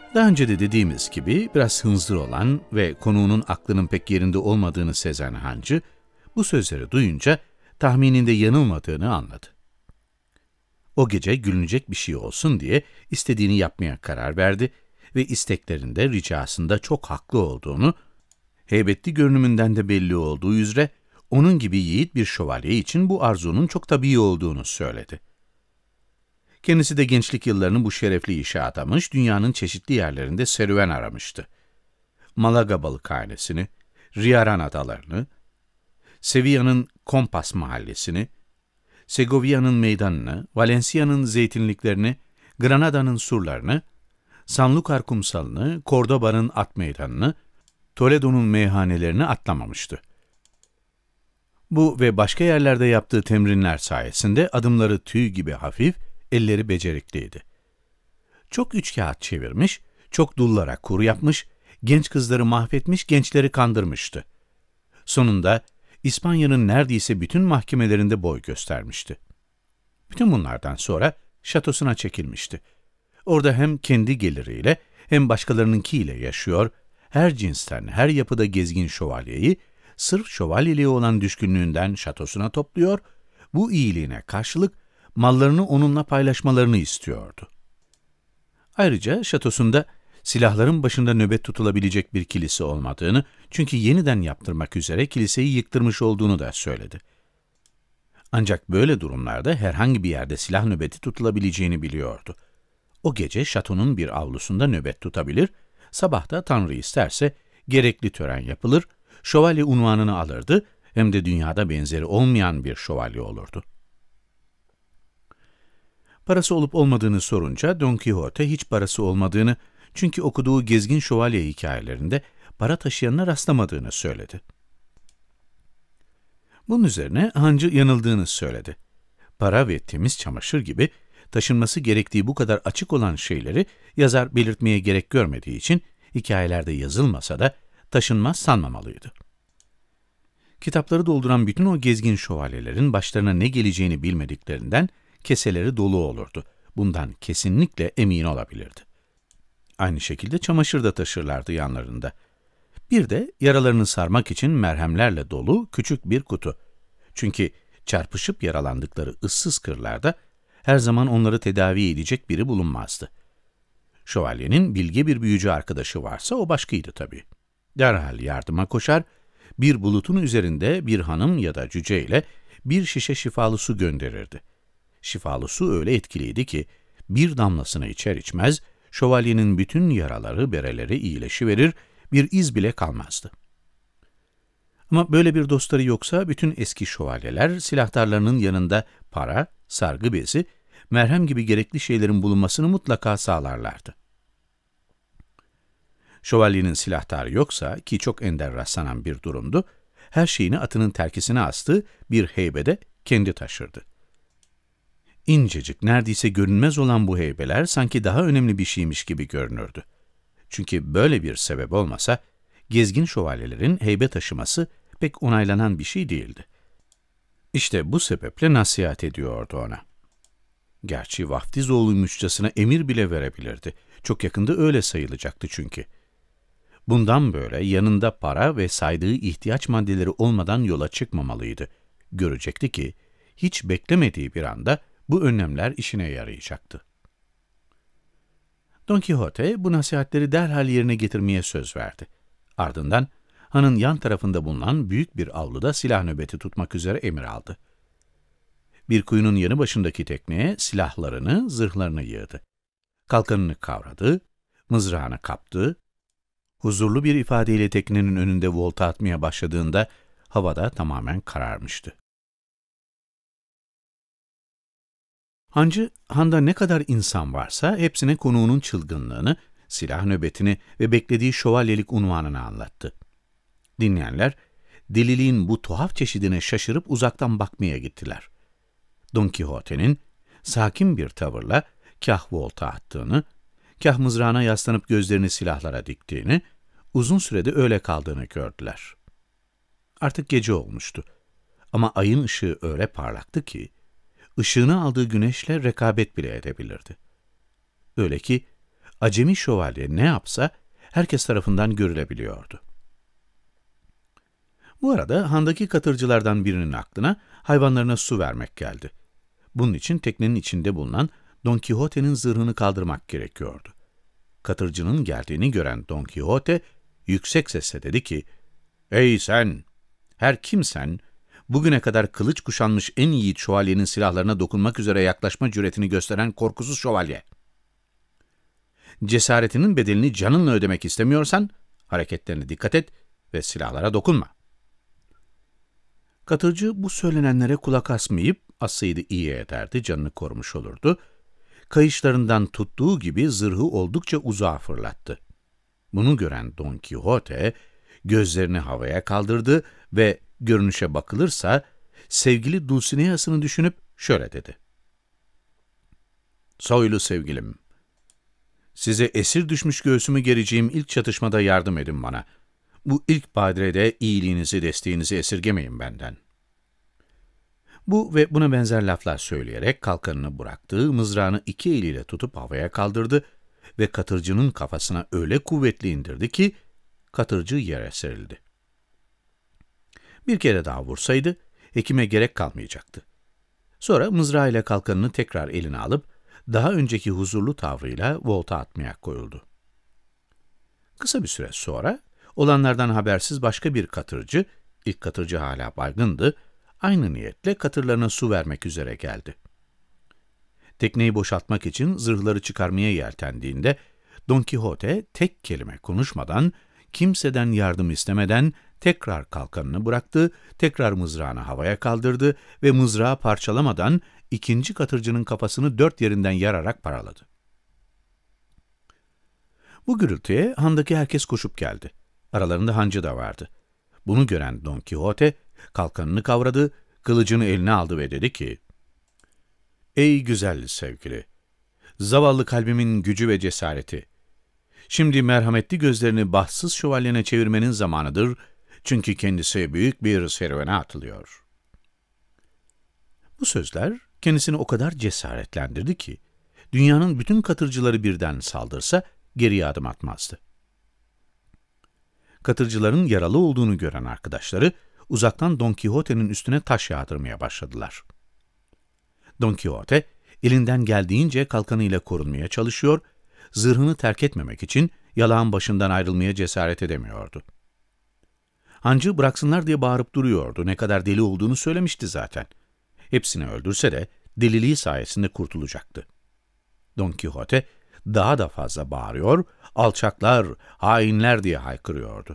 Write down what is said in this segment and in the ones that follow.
Daha önce de dediğimiz gibi biraz hınzır olan ve konuğunun aklının pek yerinde olmadığını sezen hancı, bu sözleri duyunca tahmininde yanılmadığını anladı. O gece gülünecek bir şey olsun diye istediğini yapmaya karar verdi ve isteklerinde, ricasında çok haklı olduğunu, heybetli görünümünden de belli olduğu üzere onun gibi yiğit bir şövalye için bu arzunun çok tabii olduğunu söyledi. Kendisi de gençlik yıllarını bu şerefli işe adamış, dünyanın çeşitli yerlerinde serüven aramıştı. Malaga balıkhanesini, Riaran adalarını, Sevilla'nın Kompas mahallesini, Segovia'nın meydanını, Valencia'nın zeytinliklerini, Granada'nın surlarını, Sanlúcar kumsalını, Cordoba'nın at meydanını, Toledo'nun meyhanelerini atlamamıştı. Bu ve başka yerlerde yaptığı temrinler sayesinde adımları tüy gibi hafif, elleri becerikliydi. Çok üçkağıt çevirmiş, çok dullara kur yapmış, genç kızları mahvetmiş, gençleri kandırmıştı. Sonunda İspanya'nın neredeyse bütün mahkemelerinde boy göstermişti. Bütün bunlardan sonra şatosuna çekilmişti. Orada hem kendi geliriyle hem başkalarınınkiyle yaşıyor, her cinsten, her yapıda gezgin şövalyeyi, sırf şövalyeliğe olan düşkünlüğünden şatosuna topluyor, bu iyiliğine karşılık mallarını onunla paylaşmalarını istiyordu. Ayrıca şatosunda silahların başında nöbet tutulabilecek bir kilise olmadığını, çünkü yeniden yaptırmak üzere kiliseyi yıktırmış olduğunu da söyledi. Ancak böyle durumlarda herhangi bir yerde silah nöbeti tutulabileceğini biliyordu. O gece şatonun bir avlusunda nöbet tutabilir, sabah da Tanrı isterse gerekli tören yapılır, şövalye unvanını alırdı, hem de dünyada benzeri olmayan bir şövalye olurdu. Parası olup olmadığını sorunca Don Quixote hiç parası olmadığını, çünkü okuduğu gezgin şövalye hikayelerinde para taşıyanına rastlamadığını söyledi. Bunun üzerine hancı yanıldığını söyledi. Para ve temiz çamaşır gibi taşınması gerektiği bu kadar açık olan şeyleri yazar belirtmeye gerek görmediği için hikayelerde yazılmasa da taşınmaz sanmamalıydı. Kitapları dolduran bütün o gezgin şövalyelerin başlarına ne geleceğini bilmediklerinden keseleri dolu olurdu. Bundan kesinlikle emin olabilirdi. Aynı şekilde çamaşır da taşırlardı yanlarında. Bir de yaralarını sarmak için merhemlerle dolu küçük bir kutu. Çünkü çarpışıp yaralandıkları ıssız kırlarda her zaman onları tedavi edecek biri bulunmazdı. Şövalyenin bilge bir büyücü arkadaşı varsa o başkaydı tabii. Derhal yardıma koşar, bir bulutun üzerinde bir hanım ya da cüce ile bir şişe şifalı su gönderirdi. Şifalı su öyle etkiliydi ki bir damlasını içer içmez şövalyenin bütün yaraları, bereleri iyileşiverir, bir iz bile kalmazdı. Ama böyle bir dostları yoksa bütün eski şövalyeler silahtarlarının yanında para, sargı bezi, merhem gibi gerekli şeylerin bulunmasını mutlaka sağlarlardı. Şövalyenin silahtarı yoksa, ki çok ender rastlanan bir durumdu, her şeyini atının terkisine astığı bir heybede kendi taşırdı. İncecik, neredeyse görünmez olan bu heybeler sanki daha önemli bir şeymiş gibi görünürdü. Çünkü böyle bir sebep olmasa, gezgin şövalyelerin heybe taşıması pek onaylanan bir şey değildi. İşte bu sebeple nasihat ediyordu ona. Gerçi vaftiz oğluymuşçasına emir bile verebilirdi. Çok yakında öyle sayılacaktı çünkü. Bundan böyle yanında para ve saydığı ihtiyaç maddeleri olmadan yola çıkmamalıydı. Görecekti ki, hiç beklemediği bir anda bu önlemler işine yarayacaktı. Don Quixote bu nasihatleri derhal yerine getirmeye söz verdi. Ardından hanın yan tarafında bulunan büyük bir avluda silah nöbeti tutmak üzere emir aldı. Bir kuyunun yanı başındaki tekneye silahlarını, zırhlarını yığdı. Kalkanını kavradı, mızrağını kaptı. Huzurlu bir ifadeyle teknenin önünde volta atmaya başladığında havada tamamen kararmıştı. Hancı, handa ne kadar insan varsa hepsine konuğunun çılgınlığını, silah nöbetini ve beklediği şövalyelik unvanını anlattı. Dinleyenler, deliliğin bu tuhaf çeşidine şaşırıp uzaktan bakmaya gittiler. Don Quixote'nin sakin bir tavırla kah volta attığını, kah mızrağına yaslanıp gözlerini silahlara diktiğini, uzun sürede öyle kaldığını gördüler. Artık gece olmuştu ama ayın ışığı öyle parlaktı ki, ışığını aldığı güneşle rekabet bile edebilirdi. Öyle ki, acemi şövalye ne yapsa herkes tarafından görülebiliyordu. Bu arada handaki katırcılardan birinin aklına hayvanlarına su vermek geldi. Bunun için teknenin içinde bulunan Don Quixote'nin zırhını kaldırmak gerekiyordu. Katırcının geldiğini gören Don Quixote yüksek sesle dedi ki, "Ey sen, her kimsen, bugüne kadar kılıç kuşanmış en yiğit şövalyenin silahlarına dokunmak üzere yaklaşma cüretini gösteren korkusuz şövalye. Cesaretinin bedelini canınla ödemek istemiyorsan, hareketlerine dikkat et ve silahlara dokunma." Katırcı bu söylenenlere kulak asmayıp, assaydı iyi ederdi, canını korumuş olurdu. Kayışlarından tuttuğu gibi zırhı oldukça uzağa fırlattı. Bunu gören Don Quixote, gözlerini havaya kaldırdı ve görünüşe bakılırsa, sevgili Dulcinea'sını düşünüp şöyle dedi. "Soylu sevgilim, size esir düşmüş göğsümü gereceğim ilk çatışmada yardım edin bana. Bu ilk badirede iyiliğinizi, desteğinizi esirgemeyin benden." Bu ve buna benzer laflar söyleyerek kalkanını bıraktı, mızrağını iki eliyle tutup havaya kaldırdı ve katırcının kafasına öyle kuvvetli indirdi ki, katırcı yere serildi. Bir kere daha vursaydı, hekime gerek kalmayacaktı. Sonra mızrağıyla kalkanını tekrar eline alıp, daha önceki huzurlu tavrıyla volta atmaya koyuldu. Kısa bir süre sonra, olanlardan habersiz başka bir katırcı, ilk katırcı hala baygındı, aynı niyetle katırlarına su vermek üzere geldi. Tekneyi boşaltmak için zırhları çıkarmaya yeltendiğinde, Don Quixote tek kelime konuşmadan, kimseden yardım istemeden tekrar kalkanını bıraktı, tekrar mızrağını havaya kaldırdı ve mızrağı parçalamadan ikinci katırcının kafasını dört yerinden yararak paraladı. Bu gürültüye handaki herkes koşup geldi. Aralarında hancı da vardı. Bunu gören Don Quixote, kalkanını kavradı, kılıcını eline aldı ve dedi ki, "Ey güzel sevgili, zavallı kalbimin gücü ve cesareti, şimdi merhametli gözlerini bahtsız şövalyene çevirmenin zamanıdır, çünkü kendisi büyük bir serüvene atılıyor." Bu sözler kendisini o kadar cesaretlendirdi ki, dünyanın bütün katırcıları birden saldırsa geriye adım atmazdı. Katırcıların yaralı olduğunu gören arkadaşları, uzaktan Don Quixote'nin üstüne taş yağdırmaya başladılar. Don Quixote, elinden geldiğince kalkanıyla korunmaya çalışıyor, zırhını terk etmemek için yalağın başından ayrılmaya cesaret edemiyordu. Hancı bıraksınlar diye bağırıp duruyordu, ne kadar deli olduğunu söylemişti zaten. Hepsini öldürse de deliliği sayesinde kurtulacaktı. Don Quixote daha da fazla bağırıyor, alçaklar, hainler diye haykırıyordu.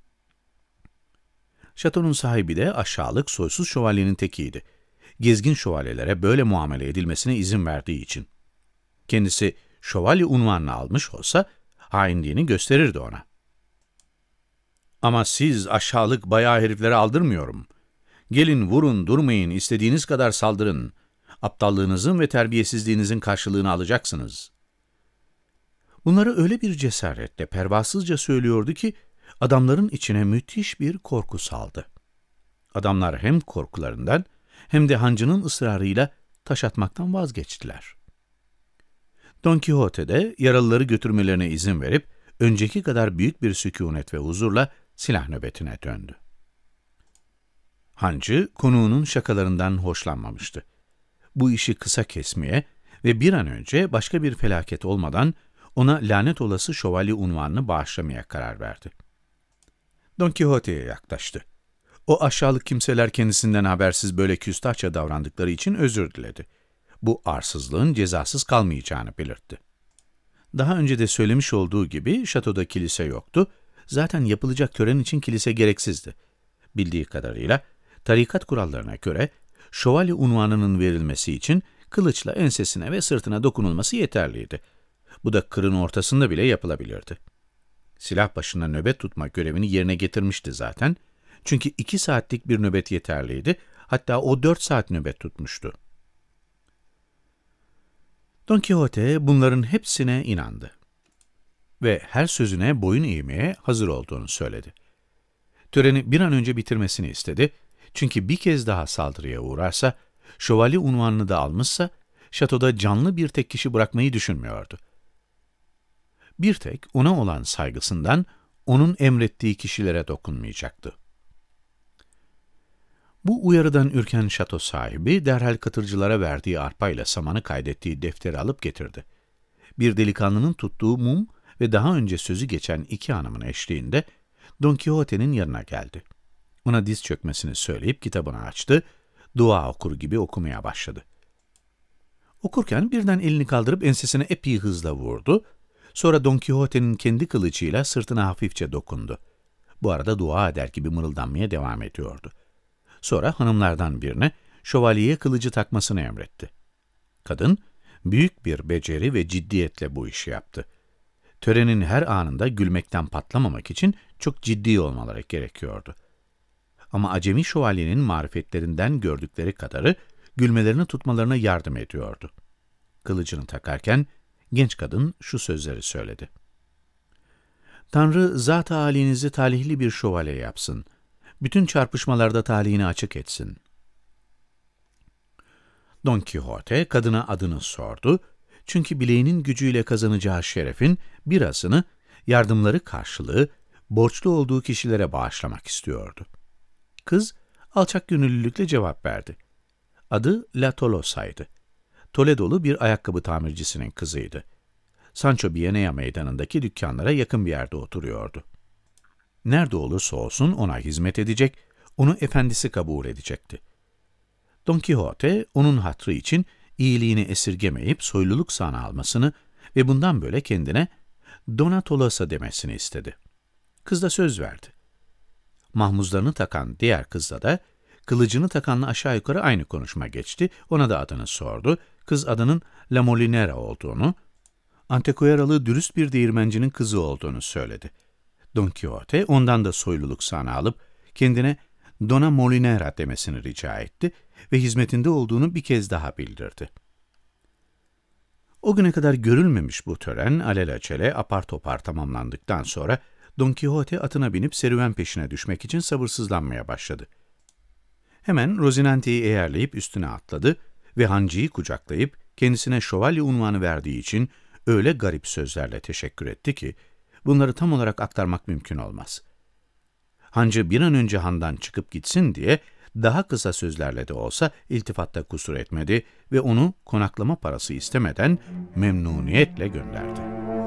Şatonun sahibi de aşağılık, soysuz şövalyenin tekiydi. Gezgin şövalyelere böyle muamele edilmesine izin verdiği için. Kendisi şövalye unvanını almış olsa, hainliğini gösterirdi ona. "Ama siz aşağılık bayağı heriflere aldırmıyorum. Gelin vurun, durmayın, istediğiniz kadar saldırın. Aptallığınızın ve terbiyesizliğinizin karşılığını alacaksınız." Bunları öyle bir cesaretle, pervasızca söylüyordu ki, adamların içine müthiş bir korku saldı. Adamlar hem korkularından hem de hancının ısrarıyla taş atmaktan vazgeçtiler. Don Quixote de yaralıları götürmelerine izin verip, önceki kadar büyük bir sükûnet ve huzurla silah nöbetine döndü. Hancı, konuğunun şakalarından hoşlanmamıştı. Bu işi kısa kesmeye ve bir an önce başka bir felaket olmadan ona lanet olası şövalye unvanını bağışlamaya karar verdi. Don Quixote'ye yaklaştı. O aşağılık kimseler kendisinden habersiz böyle küstahça davrandıkları için özür diledi. Bu arsızlığın cezasız kalmayacağını belirtti. Daha önce de söylemiş olduğu gibi şatoda kilise yoktu, zaten yapılacak tören için kilise gereksizdi. Bildiği kadarıyla tarikat kurallarına göre şövalye unvanının verilmesi için kılıçla ensesine ve sırtına dokunulması yeterliydi. Bu da kırın ortasında bile yapılabilirdi. Silah başına nöbet tutma görevini yerine getirmişti zaten. Çünkü 2 saatlik bir nöbet yeterliydi. Hatta o 4 saat nöbet tutmuştu. Don Quixote bunların hepsine inandı. Ve her sözüne boyun eğmeye hazır olduğunu söyledi. Töreni bir an önce bitirmesini istedi. Çünkü bir kez daha saldırıya uğrarsa, şövalye unvanını da almışsa, şatoda canlı bir tek kişi bırakmayı düşünmüyordu. Bir tek ona olan saygısından onun emrettiği kişilere dokunmayacaktı. Bu uyarıdan ürken şato sahibi derhal katırcılara verdiği arpayla samanı kaydettiği defteri alıp getirdi. Bir delikanlının tuttuğu mum ve daha önce sözü geçen iki hanımın eşliğinde Don Quixote'nin yanına geldi. Ona diz çökmesini söyleyip kitabını açtı, dua okur gibi okumaya başladı. Okurken birden elini kaldırıp ensesine epey hızla vurdu, sonra Don Quixote'nin kendi kılıcıyla sırtına hafifçe dokundu. Bu arada dua eder gibi mırıldanmaya devam ediyordu. Sonra hanımlardan birine şövalyeye kılıcı takmasını emretti. Kadın, büyük bir beceri ve ciddiyetle bu işi yaptı. Törenin her anında gülmekten patlamamak için çok ciddi olmaları gerekiyordu. Ama acemi şövalyenin marifetlerinden gördükleri kadarı gülmelerini tutmalarına yardım ediyordu. Kılıcını takarken genç kadın şu sözleri söyledi. Tanrı zat-ı âlinizi talihli bir şövalye yapsın. Bütün çarpışmalarda talihini açık etsin. Don Quixote kadına adını sordu. Çünkü bileğinin gücüyle kazanacağı şerefin birazını yardımları karşılığı borçlu olduğu kişilere bağışlamak istiyordu. Kız alçak gönüllülükle cevap verdi. Adı La Tolosa'ydı. Toledolu bir ayakkabı tamircisinin kızıydı. Sancho Bienea meydanındaki dükkanlara yakın bir yerde oturuyordu. Nerede olursa olsun ona hizmet edecek, onu efendisi kabul edecekti. Don Quixote, onun hatrı için iyiliğini esirgemeyip soyluluk sanı almasını ve bundan böyle kendine Dona Tolosa demesini istedi. Kız da söz verdi. Mahmuzlarını takan diğer kızla da kılıcını takanla aşağı yukarı aynı konuşma geçti. Ona da adını sordu. Kız adının La Molinera olduğunu, Antequeralı dürüst bir değirmencinin kızı olduğunu söyledi. Don Quixote ondan da soyluluk sanı alıp kendine Dona Molinera demesini rica etti ve hizmetinde olduğunu bir kez daha bildirdi. O güne kadar görülmemiş bu tören alelacele apar topar tamamlandıktan sonra Don Quixote atına binip serüven peşine düşmek için sabırsızlanmaya başladı. Hemen Rozinante'yi eğerleyip üstüne atladı ve hancıyı kucaklayıp kendisine şövalye unvanı verdiği için öyle garip sözlerle teşekkür etti ki bunları tam olarak aktarmak mümkün olmaz. Hancı bir an önce handan çıkıp gitsin diye daha kısa sözlerle de olsa iltifatta kusur etmedi ve onu konaklama parası istemeden memnuniyetle gönderdi.